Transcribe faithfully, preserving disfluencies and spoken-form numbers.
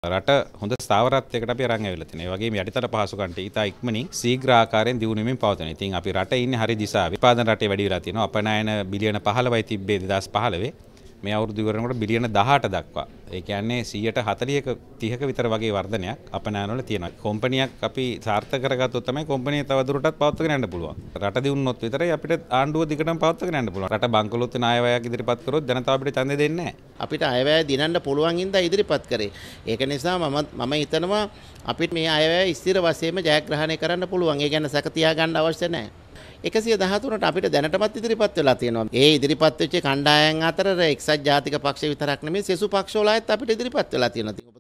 රට හොඳ ස්ථාවරත්වයකට අපි අරන් ඇවිල්ලා තියෙනවා. ඒ වගේම යටිතල පහසුකම් ටික ඉතා ඉක්මනින් ශීඝ්‍ර ආකාරයෙන් දියුණු වෙමින් පවතිනවා. ඉතින් අපි රට ඉන්නේ හරි දිශාවේ. උත්පාදන රටේ වැඩි වෙලා තියෙනවා. අපනයන බිලියන පහළොවයි තිබ්බේ දෙදාස් පහළොවේ. මේ අවුරුදු ඉවරනකොට බිලියන දහඅට දක්වා. ඒ කියන්නේ සියයට හතළිහක තිහක විතර වගේ වර්ධනයක් අපනයන වල තියෙනවා. කම්පැනියක් අපි සාර්ථක කරගත්තොත් තමයි කම්පැනිය තව දුරටත් පවත්වාගෙන යන්න පුළුවන්. රට දියුණුවොත් විතරයි අපිට ආණ්ඩුව දිගටම පවත්වාගෙන යන්න පුළුවන්. රට බංකොලොත් වෙන අයවැයක් ඉදිරිපත් කරොත් ජනතාව අපිට ඡන්දෙ දෙන්නේ නැහැ. අපිට අයවැය දිනන්න පුළුවන් ඉඳලා ඉදිරිපත් කරේ. ඒක නිසා මම මම හිතනවා අපිට මේ අයවැය ස්ථිර වශයෙන්ම ජයග්‍රහණය කරන්න පුළුවන්. ඒ ගැන සැක තියාගන්න අවශ්‍ය නැහැ. එකසිය දහතුනට අපිට දැනටමත් ඉදිරිපත් වෙලා තියෙනවා. ඒ ඉදිරිපත් වෙච්ච කණ්ඩායම් අතර එක්සත් ජාතික පක්ෂ විතරක් නෙමෙයි සෙසු පක්ෂ වලත් අපිට ඉදිරිපත් වෙලා තියෙනවා.